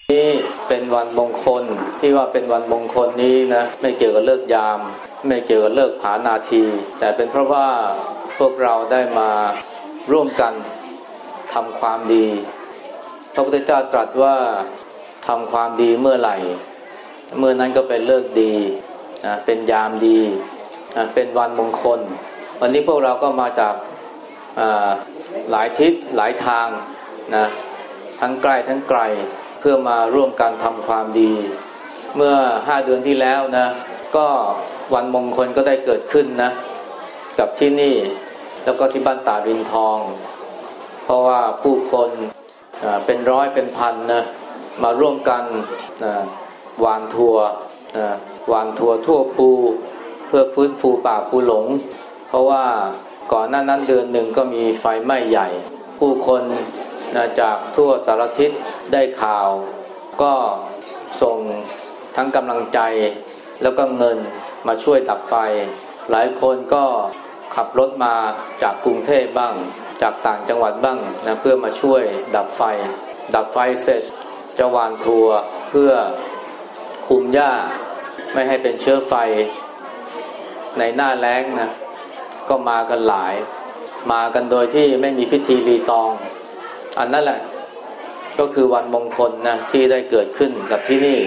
นี้เป็นวันมงคลที่ว่าเป็นวันมงคลนี้นะไม่เกี่ยวกับฤกษ์ยามไม่เกี่ยวกับฤกษ์ผานาทีแต่เป็นเพราะว่าพวกเราได้มาร่วมกันทำความดีพระพุทธเจ้าตรัสว่าทำความดีเมื่อไหร่เมื่อนั้นก็เป็นฤกษ์ดีนะเป็นยามดีนะเป็นวันมงคลวันนี้พวกเราก็มาจากหลายทิศหลายทางนะทั้งใกล้ทั้งไกลเพื่อมาร่วมกันทำความดีเมื่อ5เดือนที่แล้วนะก็วันมงคลก็ได้เกิดขึ้นนะกับที่นี่แล้วก็ที่บ้านตาดรินทองเพราะว่าผู้คนเป็นร้อยเป็นพันนะมาร่วมกันวางทัวร์วางทัวร์ทั่วภูเพื่อฟื้นฟูป่าภูหลงเพราะว่าก่อนหน้านั้นเดือนหนึ่งก็มีไฟไหม้ใหญ่ผู้คนจากทั่วสารทิศได้ข่าวก็ส่งทั้งกำลังใจแล้วก็เงินมาช่วยดับไฟหลายคนก็ขับรถมาจากกรุงเทพบ้างจากต่างจังหวัดบ้างนะเพื่อมาช่วยดับไฟเสร็จจะวางทัวร์เพื่อคุมหญ้าไม่ให้เป็นเชื้อไฟในหน้าแล้งนะก็มากันหลายมากันโดยที่ไม่มีพิธีรีตองอันนั้นแหละก็คือวันมงคลนะที่ได้เกิดขึ้นกับที่นี่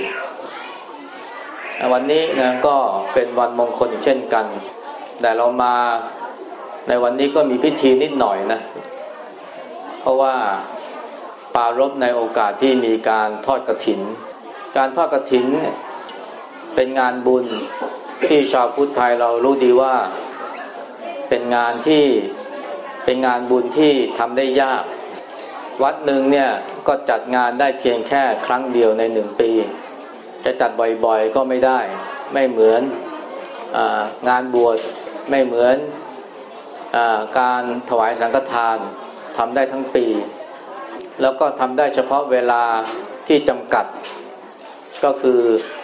วันนี้นะก็เป็นวันมงคลเช่นกันแต่เรามาในวันนี้ก็มีพิธีนิดหน่อยนะเพราะว่าปรารภในโอกาสที่มีการทอดกฐินการทอดกฐินเป็นงานบุญที่ชาวพุทธไทยเรารู้ดีว่าเป็นงานบุญที่ทำได้ยากวัดหนึ่งเนี่ยก็จัดงานได้เพียงแค่ครั้งเดียวใน1 ปีจะจัดบ่อยๆก็ไม่ได้ไม่เหมือนงานบวชไม่เหมือนการถวายสังฆทานทำได้ทั้งปีแล้วก็ทำได้เฉพาะเวลาที่จำกัดก็คือ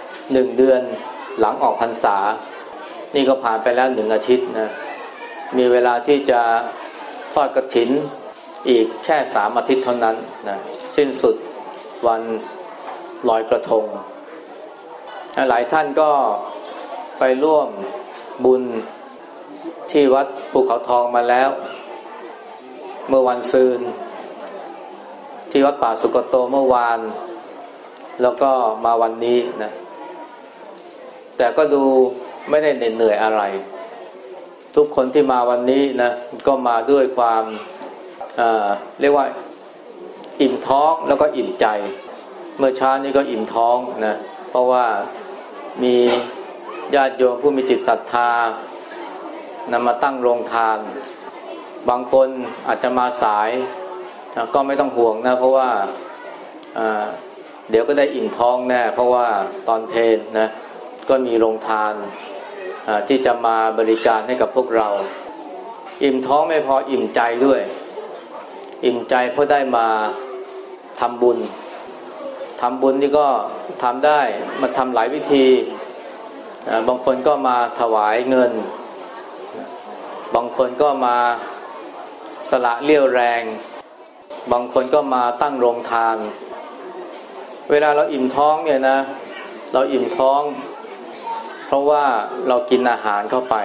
1 เดือนหลังออกพรรษานี่ก็ผ่านไปแล้ว1 อาทิตย์นะมีเวลาที่จะทอดกฐินอีกแค่3 อาทิตย์เท่านั้นนะสิ้นสุดวันลอยกระทงหลายท่านก็ไปร่วมบุญที่วัดภูเขาทองมาแล้วเมื่อวันซืนที่วัดป่าสุกโตเมื่อวานแล้วก็มาวันนี้นะแต่ก็ดูไม่ได้เหนื่อยอะไรทุกคนที่มาวันนี้นะก็มาด้วยความเรียกว่าอิ่มท้องแล้วก็อิ่มใจเมื่อเช้านี้ก็อิ่มท้องนะเพราะว่ามีญาติโยมผู้มีจิตศรัทธานำมาตั้งโรงทานบางคนอาจจะมาสายก็ไม่ต้องห่วงนะเพราะว่าเดี๋ยวก็ได้อิ่มท้องแน่เพราะว่าตอนเพลนะก็มีโรงทานที่จะมาบริการให้กับพวกเราอิ่มท้องไม่พออิ่มใจด้วยอิ่มใจเพราะได้มาทำบุญนี่ก็ทำได้มาทำหลายวิธีบางคนก็มาถวายเงินบางคนก็มาสละเรี่ยวแรงบางคนก็มาตั้งโรงทานเวลาเราอิ่มท้องเนี่ยนะเราอิ่มท้องเพราะว่าเรากินอาหารเข้าไป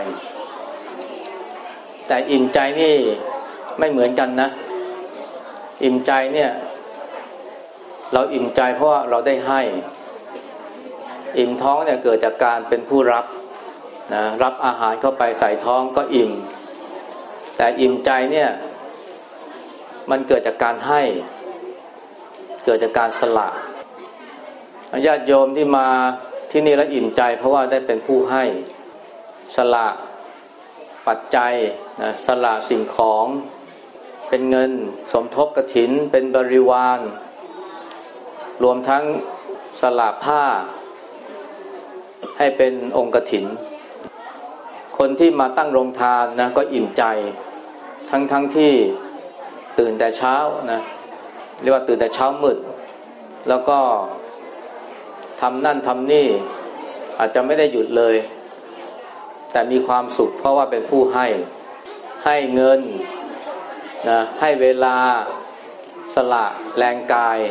แต่อิ่มใจนี่ไม่เหมือนกันนะอิ่มใจเนี่ยเราอิ่มใจเพราะว่าเราได้ให้อิ่มท้องเนี่ยเกิดจากการเป็นผู้รับนะรับอาหารเข้าไปใส่ท้องก็อิ่มแต่อิ่มใจเนี่ยมันเกิดจากการให้เกิดจากการสละญาติโยมที่มาที่นี่แล้วอิ่มใจเพราะว่าได้เป็นผู้ให้สละปัจจัยนะสละสิ่งของเป็นเงินสมทบกฐินเป็นบริวารรวมทั้งสละผ้าให้เป็นองค์กฐินคนที่มาตั้งโรงทานนะก็อิ่มใจทั้งที่ตื่นแต่เช้านะเรียกว่าตื่นแต่เช้ามืดแล้วก็ทำนั่นทำนี่อาจจะไม่ได้หยุดเลยแต่มีความสุขเพราะว่าเป็นผู้ให้เงินนะให้เวลาสละแรงกาย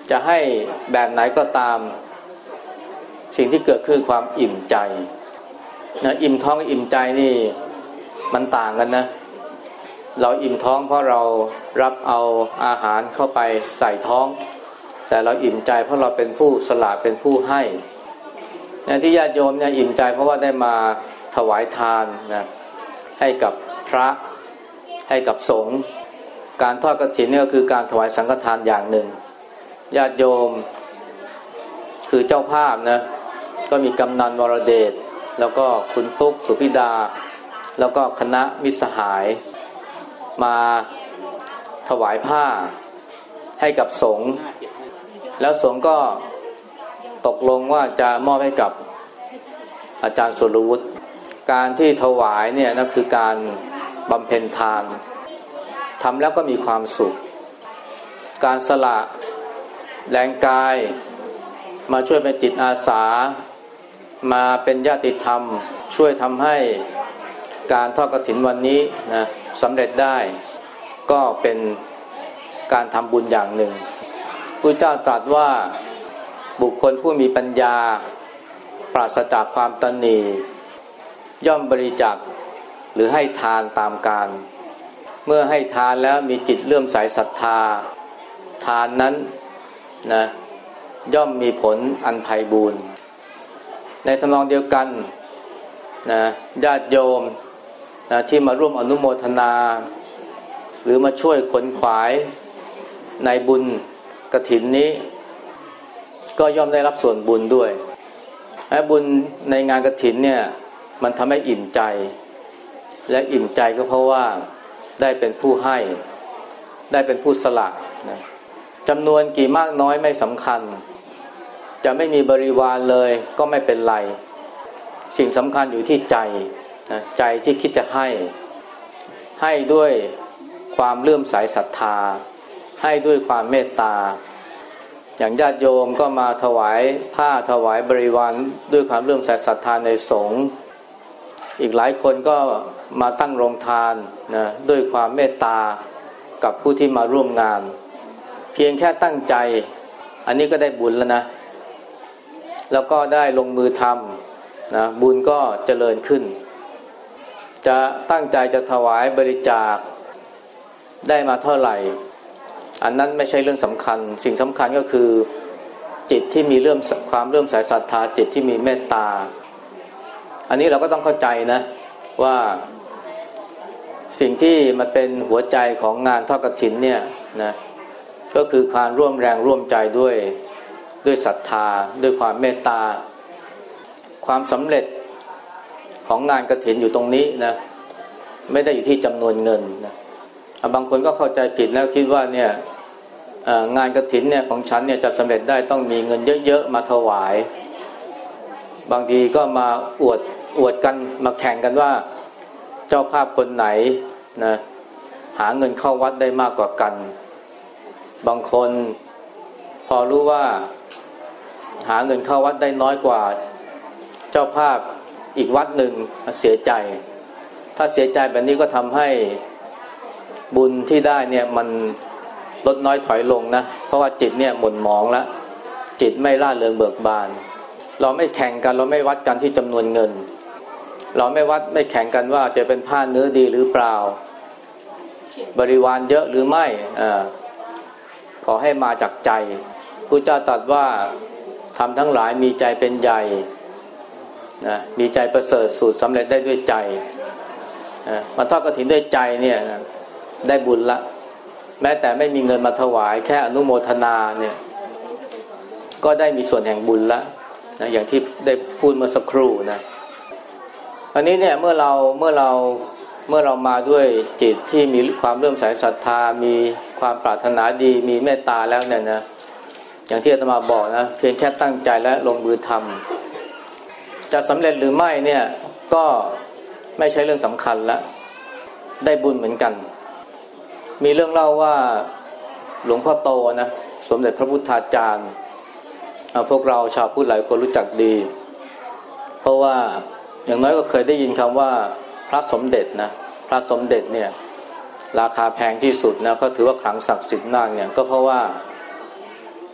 จะให้แบบไหนก็ตามสิ่งที่เกิดขึ้นความอิ่มใจนะอิ่มท้องกับอิ่มใจนี่มันต่างกันนะเราอิ่มท้องเพราะเรารับเอาอาหารเข้าไปใส่ท้องแต่เราอิ่มใจเพราะเราเป็นผู้สละเป็นผู้ให้นะที่ญาติโยมเนี่ยอิ่มใจเพราะว่าได้มาถวายทานนะให้กับพระให้กับสงฆ์การทอดกฐินเนี่ยก็คือการถวายสังฆทานอย่างหนึ่งญาติโยมคือเจ้าภาพนะก็มีกำนันวรเดชแล้วก็คุณตุ๊กสุพิดาแล้วก็คณะมิตรสหายมาถวายผ้าให้กับสงฆ์แล้วสงฆ์ก็ตกลงว่าจะมอบให้กับอาจารย์สุรวุฒิการที่ถวายเนี่ยนั่นคือการบำเพ็ญทานทำแล้วก็มีความสุขการสละแรงกายมาช่วยเป็นจิตอาสามาเป็นญาติธรรมช่วยทำให้การทอดกฐินวันนี้นะสำเร็จได้ก็เป็นการทำบุญอย่างหนึ่งพระเจ้าตรัสว่าบุคคลผู้มีปัญญาปราศจากความตณีย่อมบริจาคหรือให้ทานตามการเมื่อให้ทานแล้วมีจิตเลื่อมใสศรัทธาทานนั้นนะย่อมมีผลอันไพบูลย์ในทำนองเดียวกันนะญาติโยมนะที่มาร่วมอนุโมทนาหรือมาช่วยขนขวายในบุญกฐินนี้ก็ย่อมได้รับส่วนบุญด้วยและบุญในงานกฐินเนี่ยมันทำให้อิ่มใจและอิ่มใจก็เพราะว่าได้เป็นผู้ให้ได้เป็นผู้สละนะจำนวนกี่มากน้อยไม่สำคัญจะไม่มีบริวารเลยก็ไม่เป็นไรสิ่งสำคัญอยู่ที่ใจนะใจที่คิดจะให้ด้วยความเลื่อมใสศรัทธาให้ด้วยความเมตตาอย่างญาติโยมก็มาถวายผ้าถวายบริวารด้วยความเลื่อมใสศรัทธาในสงฆ์อีกหลายคนก็มาตั้งโรงทานนะด้วยความเมตตากับผู้ที่มาร่วมงานเพียงแค่ตั้งใจอันนี้ก็ได้บุญแล้วนะแล้วก็ได้ลงมือทำนะบุญก็เจริญขึ้นจะตั้งใจจะถวายบริจาคได้มาเท่าไหร่อันนั้นไม่ใช่เรื่องสำคัญสิ่งสำคัญก็คือจิตที่มีความเลื่อมใสศรัทธาจิตที่มีเมตตาอันนี้เราก็ต้องเข้าใจนะว่าสิ่งที่มันเป็นหัวใจของงานทอดกฐินเนี่ยนะก็คือการร่วมแรงร่วมใจด้วยศรัทธาด้วยความเมตตาความสำเร็จของงานกฐินอยู่ตรงนี้นะไม่ได้อยู่ที่จำนวนเงินนะบางคนก็เข้าใจผิดแล้วคิดว่าเนี่ยงานกฐินเนี่ยของฉันเนี่ยจะสำเร็จได้ต้องมีเงินเยอะๆมาถวายบางทีก็มาอวดกันมาแข่งกันว่าเจ้าภาพคนไหนนะหาเงินเข้าวัดได้มากกว่ากันบางคนพอรู้ว่าหาเงินเข้าวัดได้น้อยกว่าเจ้าภาพอีกวัดหนึ่งเสียใจถ้าเสียใจแบบนี้ก็ทำให้บุญที่ได้เนี่ยมันลดน้อยถอยลงนะเพราะว่าจิตเนี่ยหม่นหมองแล้วจิตไม่ร่าเริงเบิกบานเราไม่แข่งกันเราไม่วัดกันที่จำนวนเงินเราไม่แข่งกันว่าจะเป็นผ้าเนื้อดีหรือเปล่าบริวารเยอะหรือไม่ขอให้มาจากใจพุทธเจ้าตรัสว่าทำทั้งหลายมีใจเป็นใหญ่นะมีใจประเสริฐสุดสำเร็จได้ด้วยใจมาทอดกฐินด้วยใจเนี่ยได้บุญละแม้แต่ไม่มีเงินมาถวายแค่อนุโมทนาเนี่ยก็ได้มีส่วนแห่งบุญละนะอย่างที่ได้พูดเมื่อสักครู่นะอันนี้เนี่ยเมื่อเรามาด้วยจิตที่มีความเลื่อมใสศรัทธามีความปรารถนาดีมีเมตตาแล้วเนี่ยนะอย่างที่อาตมาบอกนะเพียงแค่ตั้งใจและลงมือทำจะสำเร็จหรือไม่เนี่ยก็ไม่ใช่เรื่องสำคัญละได้บุญเหมือนกันมีเรื่องเล่าว่าหลวงพ่อโตนะสมเด็จพระพุทธาจารย์พวกเราชาวพุทธหลายคนรู้จักดีเพราะว่าอย่างน้อยก็เคยได้ยินคำว่าพระสมเด็จนะพระสมเด็จเนี่ยราคาแพงที่สุดนะก็ถือว่าขลังศักดิ์สิทธิ์มากเนี่ยก็เพราะว่า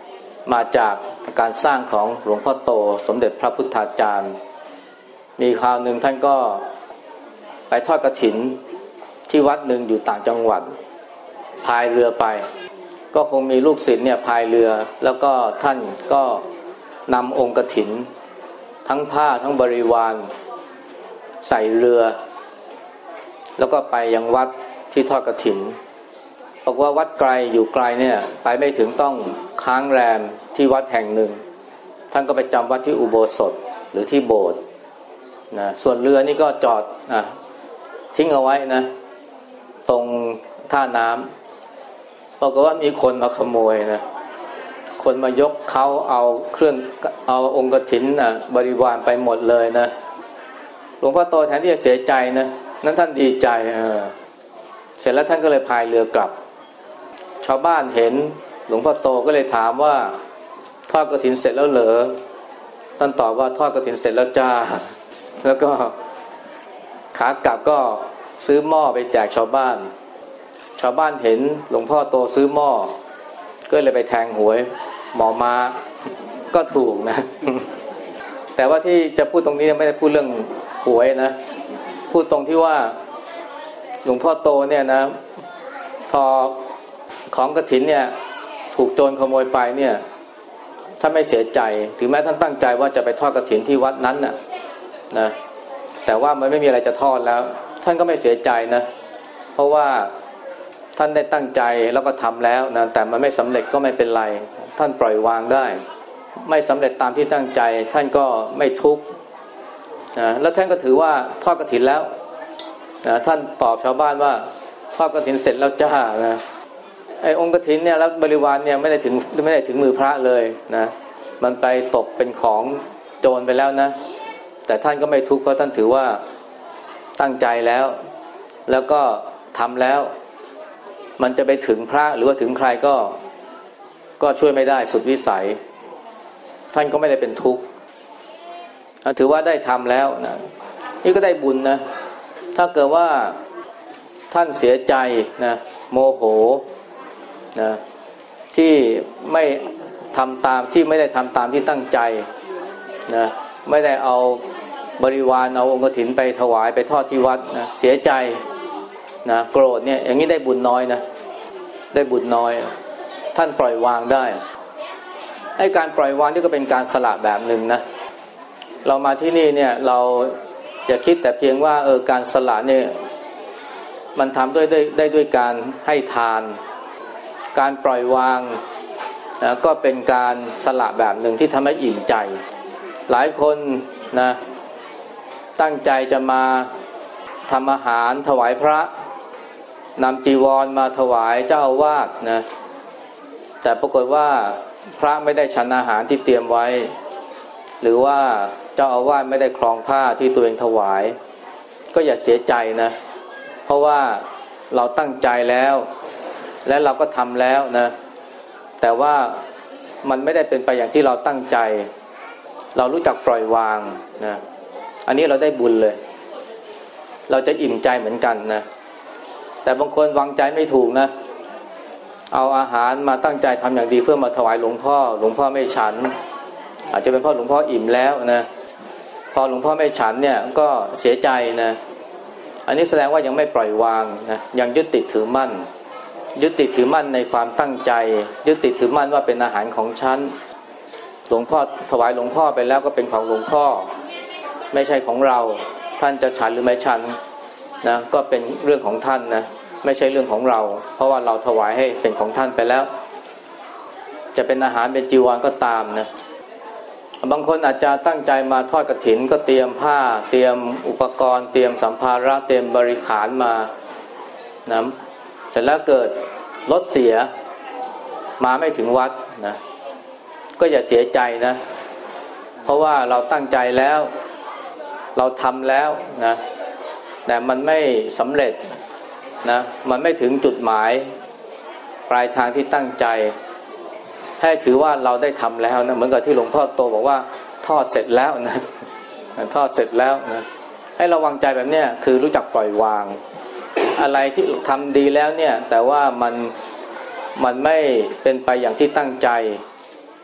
มาจากการสร้างของหลวงพ่อโตสมเด็จพระพุทธาจารย์มีคราวหนึ่งท่านก็ไปทอดกฐินที่วัดหนึ่งอยู่ต่างจังหวัดพายเรือไปก็คงมีลูกศิษย์เนี่ยพายเรือแล้วก็ท่านก็นำองค์กฐินทั้งผ้าทั้งบริวารใส่เรือแล้วก็ไปยังวัดที่ทอดกฐินบอกว่าวัดไกลอยู่ไกลเนี่ยไปไม่ถึงต้องค้างแรมที่วัดแห่งหนึ่งท่านก็ไปจำวัดที่อุโบสถหรือที่โบสถ์นะส่วนเรือนี่ก็จอดทิ้งเอาไว้นะตรงท่าน้ำบอกว่ามีคนมาขโมยนะคนมายกเขาเอาเครื่องเอาองค์กฐินบริวารไปหมดเลยนะหลวงพ่อโตแทนที่จะเสียใจนะนั้นท่านดีใจเสร็จแล้วท่านก็เลยพายเรือกลับชาวบ้านเห็นหลวงพ่อโตก็เลยถามว่าทอดกฐินเสร็จแล้วเหรอท่านตอบว่าทอดกฐินเสร็จแล้วจ้าแล้วก็ขากลับก็ซื้อหม้อไปแจกชาวบ้านชาวบ้านเห็นหลวงพ่อโตซื้อหม้อก็เลยไปแทงหวยหมอมาก็ถูกนะแต่ว่าที่จะพูดตรงนี้ไม่ได้พูดเรื่องหวยนะพูดตรงที่ว่าหลวงพ่อโตเนี่ยนะพอของกฐินเนี่ยถูกโจรขโมยไปเนี่ยท่านไม่เสียใจถึงแม้ท่านตั้งใจว่าจะไปทอดกฐินที่วัดนั้นน่ะนะแต่ว่ามันไม่มีอะไรจะทอดแล้วท่านก็ไม่เสียใจนะเพราะว่าท่านได้ตั้งใจแล้วก็ทำแล้วนะแต่มันไม่สำเร็จก็ไม่เป็นไรท่านปล่อยวางได้ไม่สำเร็จตามที่ตั้งใจท่านก็ไม่ทุกข์นะแล้วท่านก็ถือว่าทอดกฐินแล้วนะท่านตอบชาวบ้านว่าทอดกฐินเสร็จแล้วจ้านะไอ้องค์กฐินเนี่ยแล้วบริวารเนี่ยไม่ได้ถึงมือพระเลยนะมันไปตกเป็นของโจรไปแล้วนะแต่ท่านก็ไม่ทุกข์เพราะท่านถือว่าตั้งใจแล้วก็ทำแล้วมันจะไปถึงพระหรือว่าถึงใครก็ช่วยไม่ได้สุดวิสัยท่านก็ไม่ได้เป็นทุกข์ถือว่าได้ทำแล้วนะนี่ก็ได้บุญนะถ้าเกิดว่าท่านเสียใจนะโมโหนะที่ไม่ทำตามที่ไม่ได้ทำตามที่ตั้งใจนะไม่ได้เอาบริวารเอาองค์กฐินไปถวายไปทอดที่วัดนะเสียใจนะโกรธเนี่ยอย่างนี้ได้บุญน้อยนะได้บุญน้อยท่านปล่อยวางได้ไอ้การปล่อยวางนี่ก็เป็นการสละแบบหนึ่งนะเรามาที่นี่เนี่ยเราอย่าคิดแต่เพียงว่าการสละเนี่ยมันทำได้ด้วยการให้ทานการปล่อยวางนะก็เป็นการสละแบบหนึ่งที่ทำให้อิ่มใจหลายคนนะตั้งใจจะมาทำอาหารถวายพระนำจีวรมาถวายเจ้าอาวาสนะแต่ปรากฏว่าพระไม่ได้ฉันอาหารที่เตรียมไว้หรือว่าเจ้าอาวาสไม่ได้ครองผ้าที่ตัวเองถวายก็อย่าเสียใจนะเพราะว่าเราตั้งใจแล้วและเราก็ทำแล้วนะแต่ว่ามันไม่ได้เป็นไปอย่างที่เราตั้งใจเรารู้จักปล่อยวางนะอันนี้เราได้บุญเลยเราจะอิ่มใจเหมือนกันนะแต่บางคนวางใจไม่ถูกนะเอาอาหารมาตั้งใจทำอย่างดีเพื่อมาถวายหลวงพ่อไม่ฉันอาจจะเป็นเพราะหลวงพ่ออิ่มแล้วนะพอหลวงพ่อไม่ฉันเนี่ยก็เสียใจนะอันนี้แสดงว่ายังไม่ปล่อยวางนะยังยึดติดถือมั่นในความตั้งใจยึดติดถือมั่นว่าเป็นอาหารของฉันหลวงพ่อถวายหลวงพ่อไปแล้วก็เป็นของหลวงพ่อไม่ใช่ของเราท่านจะฉันหรือไม่ฉันนะก็เป็นเรื่องของท่านนะไม่ใช่เรื่องของเราเพราะว่าเราถวายให้เป็นของท่านไปแล้วจะเป็นอาหารเป็นจีวรก็ตามนะบางคนอาจจะตั้งใจมาทอดกฐินก็เตรียมผ้าเตรียมอุปกรณ์เตรียมสัมภาระเตรียมบริขารมานะเสร็จแล้วเกิดรถเสียมาไม่ถึงวัดนะก็อย่าเสียใจนะเพราะว่าเราตั้งใจแล้วเราทำแล้วนะแต่มันไม่สำเร็จนะมันไม่ถึงจุดหมายปลายทางที่ตั้งใจให้ถือว่าเราได้ทำแล้วนะเหมือนกับที่หลวงพ่อโตบอกว่าทอดเสร็จแล้วนะทอดเสร็จแล้วนะให้ระวังใจแบบเนี้ยคือรู้จักปล่อยวางอะไรที่ทำดีแล้วเนี่ยแต่ว่ามันไม่เป็นไปอย่างที่ตั้งใจ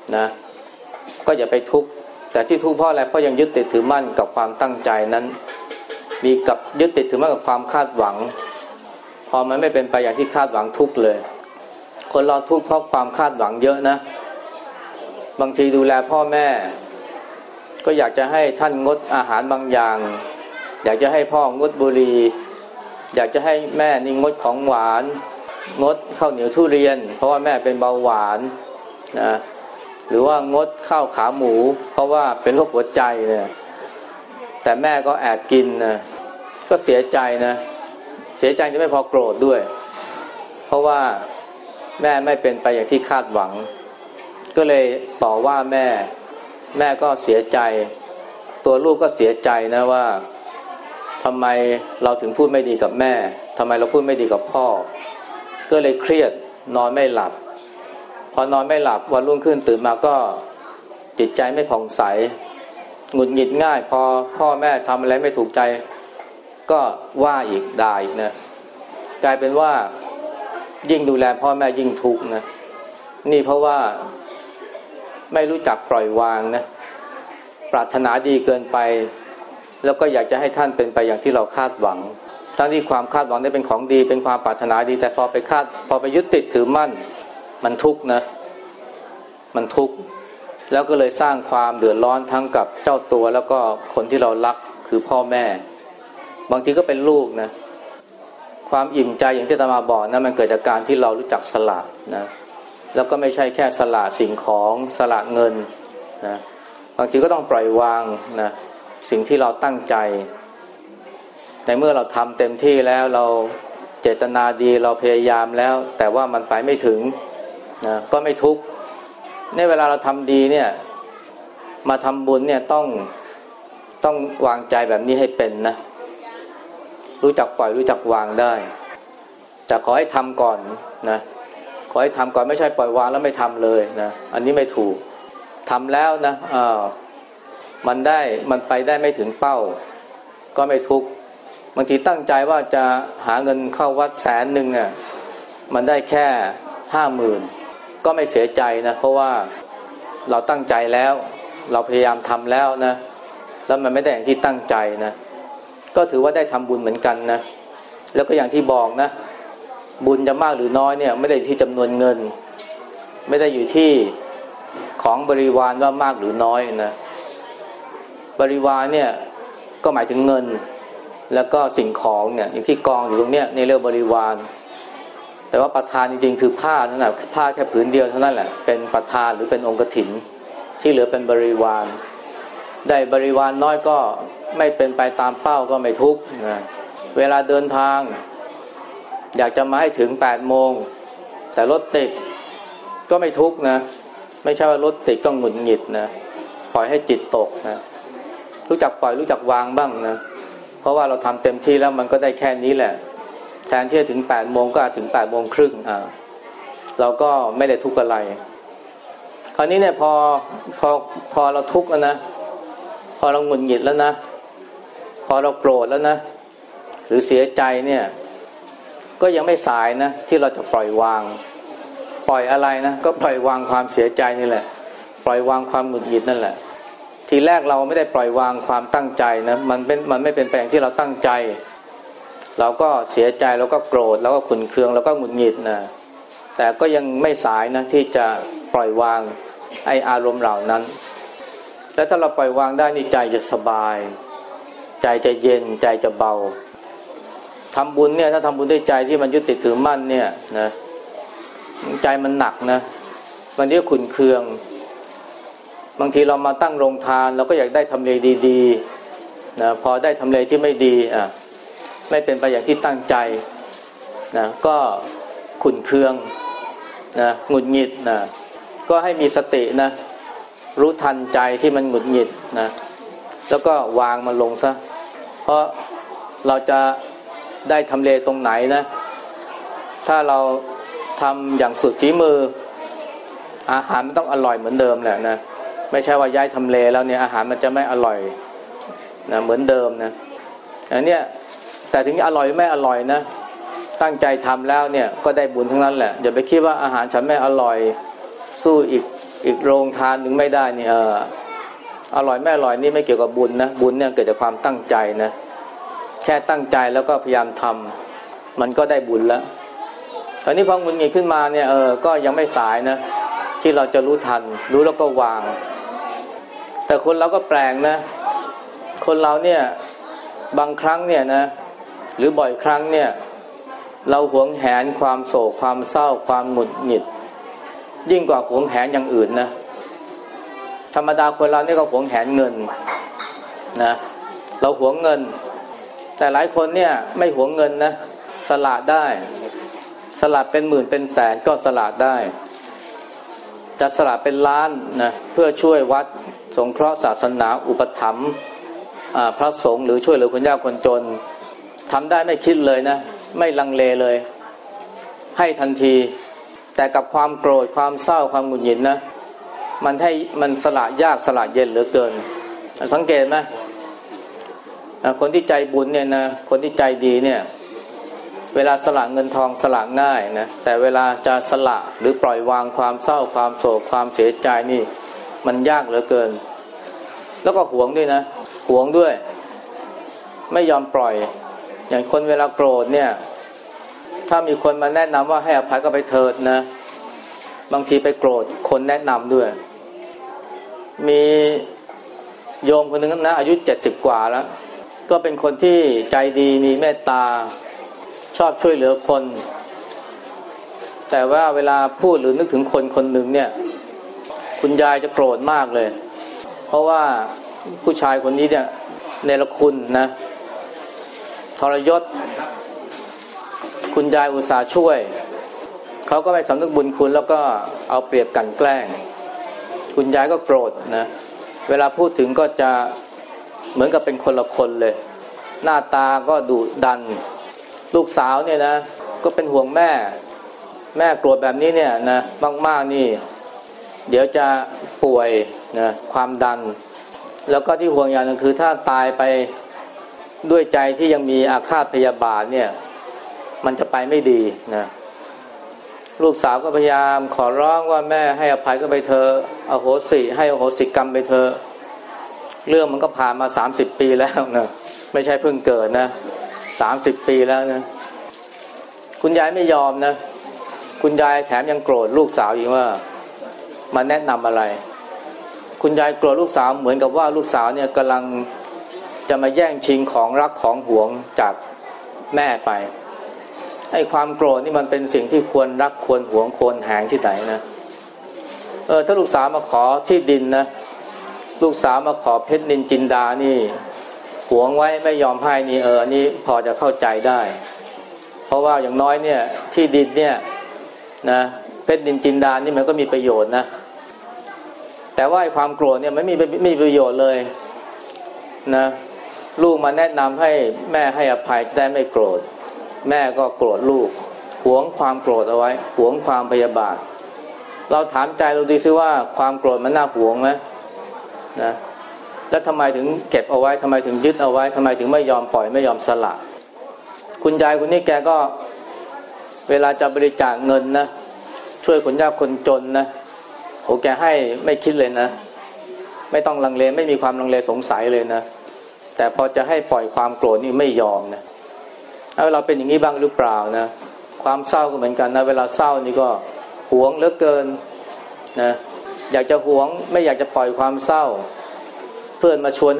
นะก็อย่าไปทุกข์แต่ที่ทุกข์เพราะอะไรเพราะยังยึดติดถือมั่นกับความตั้งใจนั้นมีกับยึดติดถือมั่นกับความคาดหวังพอมันไม่เป็นไปอย่างที่คาดหวังทุกข์เลยคนเราทุกข์เพราะความคาดหวังเยอะนะบางทีดูแลพ่อแม่ก็อยากจะให้ท่านงดอาหารบางอย่างอยากจะให้พ่องดบุหรี่อยากจะให้แม่นี่งดของหวานงดข้าวเหนียวทุเรียนเพราะว่าแม่เป็นเบาหวานนะหรือว่างดข้าวขาหมูเพราะว่าเป็นโรคหัวใจเนี่ยแต่แม่ก็แอบกินนะก็เสียใจนะเสียใจที่ไม่พอโกรธด้วยเพราะว่าแม่ไม่เป็นไปอย่างที่คาดหวังก็เลยต่อว่าแม่ก็เสียใจตัวลูกก็เสียใจนะว่าทำไมเราถึงพูดไม่ดีกับแม่ทำไมเราพูดไม่ดีกับพ่อก็เลยเครียดนอนไม่หลับพอนอนไม่หลับวันรุ่งขึ้นตื่นมาก็จิตใจไม่ผ่องใสหงุดหงิดง่ายพอพ่อแม่ทำอะไรไม่ถูกใจก็ว่าอีกด่าอีกนะกลายเป็นว่ายิ่งดูแลพ่อแม่ยิ่งทุกข์นะนี่เพราะว่าไม่รู้จักปล่อยวางนะปรารถนาดีเกินไปแล้วก็อยากจะให้ท่านเป็นไปอย่างที่เราคาดหวังทั้งที่ความคาดหวังได้เป็นของดีเป็นความปรารถนาดีแต่พอไปยึดติดถือมั่นมันทุกข์นะมันทุกข์แล้วก็เลยสร้างความเดือดร้อนทั้งกับเจ้าตัวแล้วก็คนที่เรารักคือพ่อแม่บางทีก็เป็นลูกนะความอิ่มใจอย่างที่อาตมาบอกนะมันเกิดจากการที่เรารู้จักสละนะแล้วก็ไม่ใช่แค่สละสิ่งของสละเงินนะบางทีก็ต้องปล่อยวางนะสิ่งที่เราตั้งใจในเมื่อเราทำเต็มที่แล้วเราเจตนาดีเราพยายามแล้วแต่ว่ามันไปไม่ถึงนะก็ไม่ทุกข์ในเวลาเราทำดีเนี่ยมาทำบุญเนี่ยต้องวางใจแบบนี้ให้เป็นนะรู้จักปล่อยรู้จักวางได้แต่ขอให้ทำก่อนนะขอให้ทำก่อนไม่ใช่ปล่อยวางแล้วไม่ทำเลยนะอันนี้ไม่ถูกทำแล้วนะมันไปได้ไม่ถึงเป้าก็ไม่ทุกข์บางทีตั้งใจว่าจะหาเงินเข้าวัด100,000เนี่ยมันได้แค่ 50,000 ก็ไม่เสียใจนะเพราะว่าเราตั้งใจแล้วเราพยายามทำแล้วนะแล้วมันไม่ได้อย่างที่ตั้งใจนะก็ถือว่าได้ทำบุญเหมือนกันนะแล้วก็อย่างที่บอกนะบุญจะมากหรือน้อยเนี่ยไม่ได้ที่จำนวนเงินไม่ได้อยู่ที่ของบริวารว่ามากหรือน้อยนะบริวารเนี่ยก็หมายถึงเงินแล้วก็สิ่งของเนี่ยอย่างที่กองอยู่ตรงเนี้ยในเรื่องบริวารแต่ว่าประธานจริงๆคือผ้านั่นแหละผ้าแค่ผืนเดียวเท่านั้นแหละเป็นประธานหรือเป็นองค์กฐินที่เหลือเป็นบริวารได้บริวารน้อยก็ไม่เป็นไปตามเป้าก็ไม่ทุกข์นะเวลาเดินทางอยากจะมาให้ถึง 8 โมงแต่รถติดก็ไม่ทุกข์นะไม่ใช่ว่ารถติดก็หงุดหงิดนะปล่อยให้จิตตกนะรู้จักปล่อยรู้จักวางบ้างนะเพราะว่าเราทำเต็มที่แล้วมันก็ได้แค่นี้แหละแทนที่จะถึง 8 โมงก็ถึง 8 โมงครึ่งเราก็ไม่ได้ทุกข์อะไรคราวนี้เนี่ยพอเราทุกข์แล้วนะพอเราหงุดหงิดแล้วนะพอเราโกรธแล้วนะหรือเสียใจเนี่ยก็ยังไม่สายนะที่เราจะปล่อยวางปล่อยอะไรนะก็ปล่อยวางความเสียใจนี่แหละปล่อยวางความหงุดหงิดนั่นแหละทีแรกเราไม่ได้ปล่อยวางความตั้งใจนะมันไม่เป็นไปอย่างที่เราตั้งใจเราก็เสียใจเราก็โกรธแล้วก็ขุ่นเคืองแล้วก็หงุดหงิดนะแต่ก็ยังไม่สายนะที่จะปล่อยวางไอ้อารมณ์เหล่านั้นแล้วถ้าเราปล่อยวางได้นี่ใจจะสบายใจจะเย็นใจจะเบาทำบุญเนี่ยถ้าทำบุญด้วยใจที่มันยึดติดถือมั่นเนี่ยนะใจมันหนักนะบางทีก็ขุ่นเคืองบางทีเรามาตั้งโรงทานเราก็อยากได้ทำเลดีๆนะพอได้ทำเลที่ไม่ดีไม่เป็นไปอย่างที่ตั้งใจนะก็ขุ่นเคืองนะหงุดหงิดนะก็ให้มีสตินะรู้ทันใจที่มันหงุดหงิดนะแล้วก็วางมันลงซะเพราะเราจะได้ทำเลตรงไหนนะถ้าเราทำอย่างสุดฝีมืออาหารมันต้องอร่อยเหมือนเดิมแหละนะไม่ใช่ว่าย้ายทำเลแล้วเนี่ยอาหารมันจะไม่อร่อยนะเหมือนเดิมนะอันเนี้ยแต่ถึงอร่อยไม่อร่อยนะตั้งใจทำแล้วเนี่ยก็ได้บุญทั้งนั้นแหละอย่าไปคิดว่าอาหารฉันไม่อร่อยสู้อีกอีกโรงทานหนึ่งไม่ได้นี่อร่อยไม่อร่อยนี่ไม่เกี่ยวกับบุญนะบุญเนี่ยเกิดจากความตั้งใจนะแค่ตั้งใจแล้วก็พยายามทำมันก็ได้บุญแล้วคราวนี้พอหงุดหงิดขึ้นมาเนี่ยก็ยังไม่สายนะที่เราจะรู้ทันรู้แล้วก็วางแต่คนเราก็แปลกนะคนเราเนี่ยบางครั้งเนี่ยนะหรือบ่อยครั้งเนี่ยเราหวงแหนความโศกความเศร้าความหงุดหงิดยิ่งกว่าหวงแหนอย่างอื่นนะธรรมดาคนเราเนี่ยก็หวงแหนเงินนะเราหวงเงินแต่หลายคนเนี่ยไม่หวงเงินนะสละได้สละเป็นหมื่นเป็นแสนก็สละได้จะสละเป็นล้านนะเพื่อช่วยวัดสงเคราะห์ศาสนาอุปถัมภ์พระสงฆ์หรือช่วยเหลือคนยากคนจนทำได้ไม่คิดเลยนะไม่ลังเลเลยให้ทันทีแต่กับความโกรธความเศร้าความหงุดหงิดนะมันสละยากสละเย็นเหลือเกินสังเกตไหมคนที่ใจบุญเนี่ยนะคนที่ใจดีเนี่ยเวลาสละเงินทองสละง่ายนะแต่เวลาจะสละหรือปล่อยวางความเศร้าความโศกความเสียใจนี่มันยากเหลือเกินแล้วก็หวงด้วยนะหวงด้วยไม่ยอมปล่อยอย่างคนเวลาโกรธเนี่ยถ้ามีคนมาแนะนำว่าให้อภัยก็ไปเถิดนะบางทีไปโกรธคนแนะนำด้วยมีโยมคนหนึ่งนะอายุ70กว่าแล้วก็เป็นคนที่ใจดีมีเมตตาชอบช่วยเหลือคนแต่ว่าเวลาพูดหรือนึกถึงคนคนหนึ่งเนี่ยคุณยายจะโกรธมากเลยเพราะว่าผู้ชายคนนี้เนี่ยเนรคุณนะทรยศคุณยายอุตส่าห์ช่วยเขาก็ไม่สำนึกบุญคุณแล้วก็เอาเปรียบกันแกล้งคุณยายก็โกรธนะเวลาพูดถึงก็จะเหมือนกับเป็นคนละคนเลยหน้าตาก็ดุดันลูกสาวเนี่ยนะก็เป็นห่วงแม่โกรธแบบนี้เนี่ยนะมากๆนี่เดี๋ยวจะป่วยนะความดันแล้วก็ที่ห่วงอย่างนึงคือถ้าตายไปด้วยใจที่ยังมีอาฆาตพยาบาทเนี่ยมันจะไปไม่ดีนะลูกสาวก็พยายามขอร้องว่าแม่ให้อภัยก็ไปเธออโหสิให้อโหสิกรรมไปเธอเรื่องมันก็ผ่านมา30ปีแล้วนะไม่ใช่เพิ่งเกิดนะ30ปีแล้วนะคุณยายไม่ยอมนะคุณยายแถมยังโกรธลูกสาวอีกว่ามาแนะนำอะไรคุณยายโกรธลูกสาวเหมือนกับว่าลูกสาวเนี่ยกำลังจะมาแย่งชิงของรักของหวงจากแม่ไปไอ้ความโกรธนี่มันเป็นสิ่งที่ควรรักควรหวงควรแหงที่ไหนนะถ้าลูกสาวมาขอที่ดินนะลูกสาวมาขอเพชรนินจินดานี่หวงไว้ไม่ยอมให้นี่อันนี้พอจะเข้าใจได้เพราะว่าอย่างน้อยเนี่ยที่ดินเนี่ยนะเพชรนินจินดานี่มันก็มีประโยชน์นะแต่ว่าไอ้ความโกรธเนี่ยไม่มีประโยชน์เลยนะลูกมาแนะนำให้แม่ให้อภัยจะได้ไม่โกรธแม่ก็โกรธลูกหวงความโกรธเอาไว้หวงความพยาบาทเราถามใจเราดูซิว่าความโกรธมันน่าหวงไหมนะแล้วทำไมถึงเก็บเอาไว้ทำไมถึงยึดเอาไว้ทำไมถึงไม่ยอมปล่อยไม่ยอมสละคุณยายคนนี้แกก็เวลาจะบริจาคเงินนะช่วยคนยากคนจนนะโอ้แกให้ไม่คิดเลยนะไม่ต้องลังเลไม่มีความลังเลสงสัยเลยนะแต่พอจะให้ปล่อยความโกรธนี่ไม่ยอมนะเราเป็นอย่างนี้บ้างหรือเปล่านะความเศร้าก็เหมือนกันนะเวลาเศร้านี่ก็หวงเหลือเกินนะอยากจะหวงไม่อยากจะปล่อยความเศร้าเพื่อนมาชวน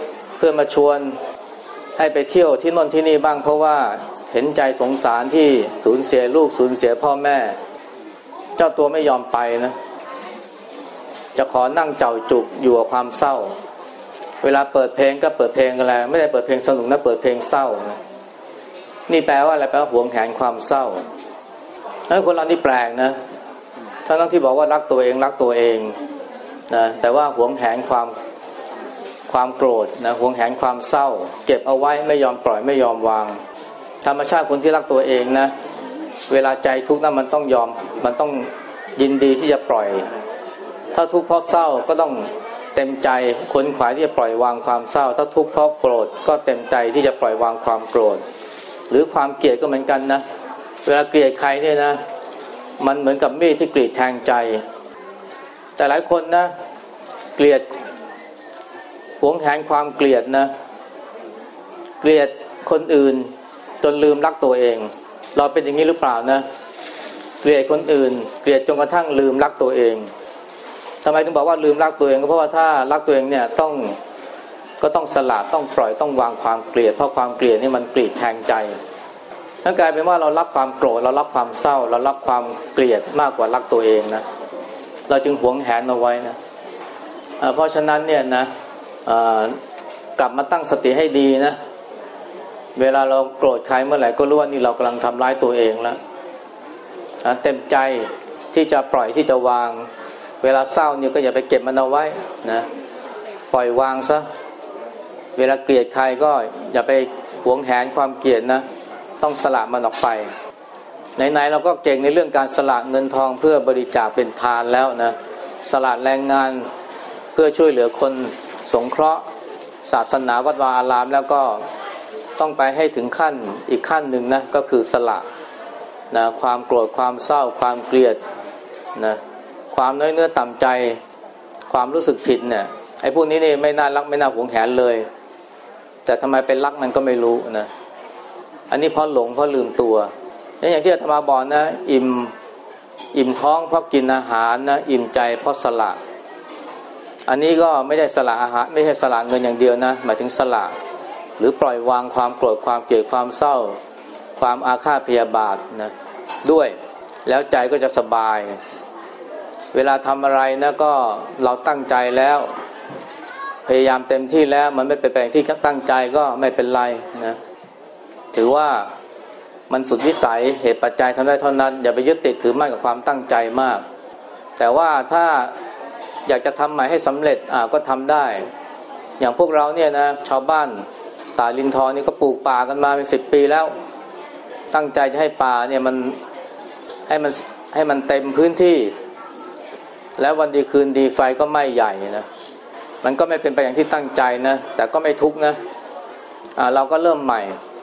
ให้ไปเที่ยวที่โน่นที่นี่บ้างเพราะว่าเห็นใจสงสารที่สูญเสียลูกสูญเสียพ่อแม่เจ้าตัวไม่ยอมไปนะจะขอนั่งเจ้าจุกอยู่กับความเศร้าเวลาเปิดเพลงก็เปิดเพลงอะไรไม่ได้เปิดเพลงสนุกนะเปิดเพลงเศร้านะนี่แปลว่าอะไรแปลว่าหวงแหนความเศร้าคนเรานี่แปลกนะทั้งที่บอกว่ารักตัวเองนะแต่ว่าหวงแหนความโกรธนะหวงแหนความเศร้าเก็บเอาไว้ไม่ยอมปล่อยไม่ยอมวางธรรมชาติคนที่รักตัวเองนะเวลาใจทุกข์นั้นมันต้องยอมมันต้องยินดีที่จะปล่อยถ้าทุกข์เพราะเศร้าก็ต้องเต็มใจขวนขวายที่จะปล่อยวางความเศร้าถ้าทุกข์เพราะโกรธก็เต็มใจที่จะปล่อยวางความโกรธหรือความเกลียดก็เหมือนกันนะเวลาเกลียดใครเนี่ยนะมันเหมือนกับมีดที่กรีดแทงใจแต่หลายคนนะเกลียดหวงแหนความเกลียดนะเกลียดคนอื่นจนลืมรักตัวเองเราเป็นอย่างนี้หรือเปล่านะเกลียดคนอื่นเกลียดจนกระทั่งลืมรักตัวเองทำไมถึงบอกว่าลืมรักตัวเองก็เพราะว่าถ้ารักตัวเองเนี่ยก็ต้องสละต้องปล่อยต้องวางความเกลียดเพราะความเกลียดนี่มันกรีดแทงใจนั่นกลายเป็นว่าเรารักความโกรธเรารักความเศร้าเรารักความเกลียดมากกว่ารักตัวเองนะเราจึงหวงแหนเอาไว้นะเพราะฉะนั้นเนี่ยนะกลับมาตั้งสติให้ดีนะเวลาเราโกรธใครเมื่อไหร่ก็รู้ว่านี่เรากำลังทำร้ายตัวเองแล้วเต็มใจที่จะปล่อยที่จะวางเวลาเศร้านี่ก็อย่าไปเก็บมันเอาไว้นะปล่อยวางซะเวลาเกลียดใครก็อย่าไปหวงแหนความเกลียดนะต้องสละมันออกไปไหนๆเราก็เก่งในเรื่องการสละเงินทองเพื่อบริจาคเป็นทานแล้วนะสละแรงงานเพื่อช่วยเหลือคนสงเคราะห์ศาสนาวัดวาอารามแล้วก็ต้องไปให้ถึงขั้นอีกขั้นหนึ่งนะก็คือสละนะความโกรธความเศร้าความเกลียดนะความน้อยเนื้อต่ำใจความรู้สึกผิดเนี่ยไอ้พวกนี้นี่ไม่น่ารักไม่น่าหวงแหนเลยแต่ทำไมเป็นรักมันก็ไม่รู้นะอันนี้เพราะหลงเพราะลืมตัวอย่างที่อาตมาบอกนะอิ่มท้องเพราะกินอาหารนะอิ่มใจเพราะสละอันนี้ก็ไม่ได้สละอาหารไม่ใช่สละเงินอย่างเดียวนะหมายถึงสละหรือปล่อยวางความโกรธความเกลียดความเศร้าความอาฆาตพยาบาทนะด้วยแล้วใจก็จะสบายเวลาทำอะไรนะก็เราตั้งใจแล้วพยายามเต็มที่แล้วมันไม่เป็นไปอย่างที่ตั้งใจก็ไม่เป็นไรนะถือว่ามันสุดวิสัยเหตุปัจจัยทำได้เท่านั้นอย่าไปยึดติดถือมั่นกับความตั้งใจมากแต่ว่าถ้าอยากจะทำใหม่ให้สำเร็จก็ทำได้อย่างพวกเราเนี่ยนะชาวบ้านตาลินทองนี่ก็ปลูกป่ากันมาเป็น10 ปีแล้วตั้งใจจะให้ป่าเนี่ยมันให้มันเต็มพื้นที่แล้ววันดีคืนดีไฟก็ไหม้ใหญ่นะมันก็ไม่เป็นไปอย่างที่ตั้งใจนะแต่ก็ไม่ทุกข์นะเราก็เริ่มใหม่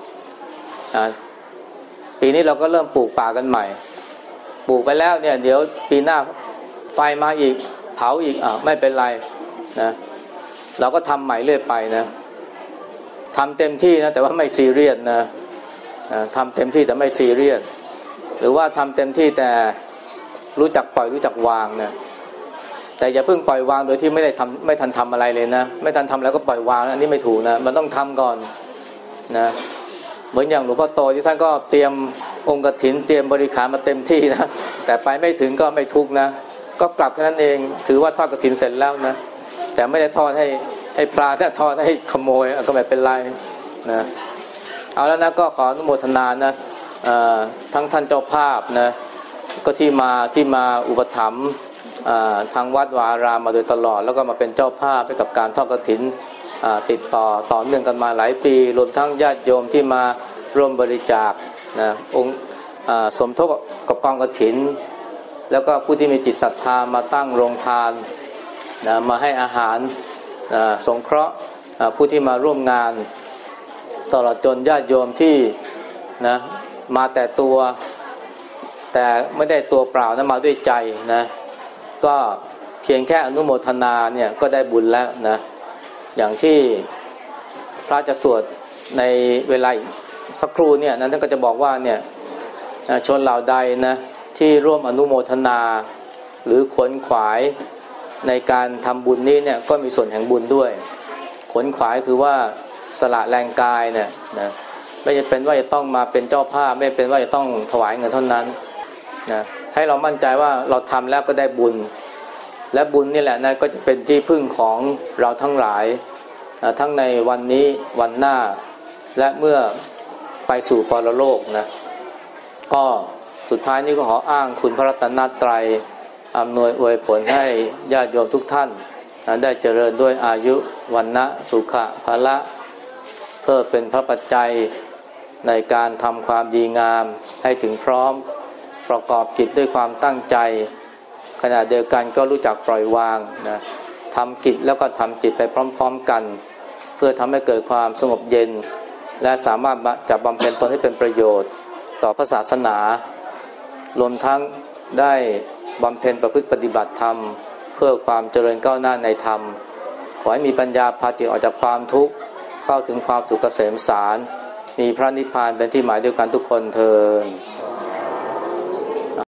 ปีนี้เราก็เริ่มปลูกป่ากันใหม่ปลูกไปแล้วเนี่ยเดี๋ยวปีหน้าไฟมาอีกเผาอีกไม่เป็นไรนะเราก็ทำใหม่เรื่อยไปนะทำเต็มที่นะแต่ว่าไม่ซีเรียสนะทำเต็มที่แต่ไม่ซีเรียสหรือว่าทำเต็มที่แต่รู้จักปล่อยรู้จักวางนะแต่อย่าเพิ่งปล่อยวางโดยที่ไม่ทันทำอะไรเลยนะไม่ทันทำแล้วก็ปล่อยวางนะอันนี้ไม่ถูกนะมันต้องทำก่อนนะเหมือนอย่างหลวงพ่อโตที่ท่านก็เตรียมองค์กฐินเตรียมบริขารมาเต็มที่นะแต่ไปไม่ถึงก็ไม่ทุกข์นะก็กลับแค่นั้นเองถือว่าทอดกฐินเสร็จแล้วนะแต่ไม่ได้ทอดให้ปลาถ้าทอดให้ขโมยก็ไม่เป็นไรนะเอาแล้วนะก็ขออนุโมทนานะทั้งท่านเจ้าภาพนะก็ที่มาอุปถัมภ์ทางวัดวาอารามมาโดยตลอดแล้วก็มาเป็นเจ้าภาพให้กับการทอดกฐินติดต่อเนื่องกันมาหลายปีรวมทั้งญาติโยมที่มาร่วมบริจาคนะองค์สมทบกับกองกฐินแล้วก็ผู้ที่มีจิตศรัทธามาตั้งโรงทานนะมาให้อาหารสงเคราะห์ผู้ที่มาร่วมงานตลอดจนญาติโยมที่นะมาแต่ตัวแต่ไม่ได้ตัวเปล่านะมาด้วยใจนะก็เพียงแค่อนุโมทนาเนี่ยก็ได้บุญแล้วนะอย่างที่พระจะสวดในเวลาสักครู่เนี่ยนั้นท่านก็จะบอกว่าเนี่ยชนเหล่าใดนะที่ร่วมอนุโมทนาหรือขวนขวายในการทำบุญนี้เนี่ยก็มีส่วนแห่งบุญด้วยขวนขวายคือว่าสละแรงกายเนี่ยนะไม่จำเป็นว่าจะต้องมาเป็นเจ้าภาพไม่เป็นว่าจะต้องถวายเงินเท่านั้นนะให้เรามั่นใจว่าเราทำแล้วก็ได้บุญและบุญนี่แหละนะก็จะเป็นที่พึ่งของเราทั้งหลายทั้งในวันนี้วันหน้าและเมื่อไปสู่ปรโลกนะก็สุดท้ายนี้ก็ขออ้างคุณพระรัตนตรัยอำนวยอวยผลให้ญาติโยมทุกท่านได้เจริญด้วยอายุวันนะสุขะภละเพื่อเป็นพระปัจจัยในการทำความดีงามให้ถึงพร้อมประกอบกิจด้วยความตั้งใจขณะเดียวกันก็รู้จักปล่อยวางนะทำกิจแล้วก็ทำจิตไปพร้อมๆกันเพื่อทำให้เกิดความสงบเย็นและสามารถจะบำเพ็ญตนให้เป็นประโยชน์ต่อพระศาสนารวมทั้งได้บำเพ็ญประพฤติปฏิบัติธรรมเพื่อความเจริญก้าวหน้าในธรรมขอให้มีปัญญาพาจิตออกจากความทุกข์เข้าถึงความสุขเกษมสารมีพระนิพพานเป็นที่หมายเดียวกันทุกคนเทอญ